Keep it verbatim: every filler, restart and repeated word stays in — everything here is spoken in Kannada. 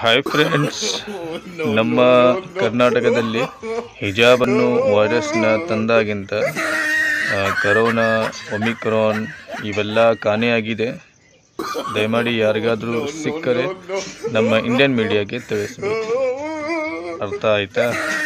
ಹಾಯ್ ಫ್ರೆಂಡ್ಸ್, ನಮ್ಮ ಕರ್ನಾಟಕದಲ್ಲಿ ಹಿಜಾಬನ್ನು ವೈರಸ್ನ ತಂದಾಗಿಂತ ಕರೋನಾ, ಒಮಿಕ್ರಾನ್ ಇವೆಲ್ಲ ಕಾಣೆಯಾಗಿದೆ. ದಯಮಾಡಿ ಯಾರಿಗಾದರೂ ಸಿಕ್ಕರೆ ನಮ್ಮ ಇಂಡಿಯನ್ ಮೀಡಿಯಾಗೆ ತಿಳಿಸಬೇಕು. ಅರ್ಥ ಆಯ್ತಾ?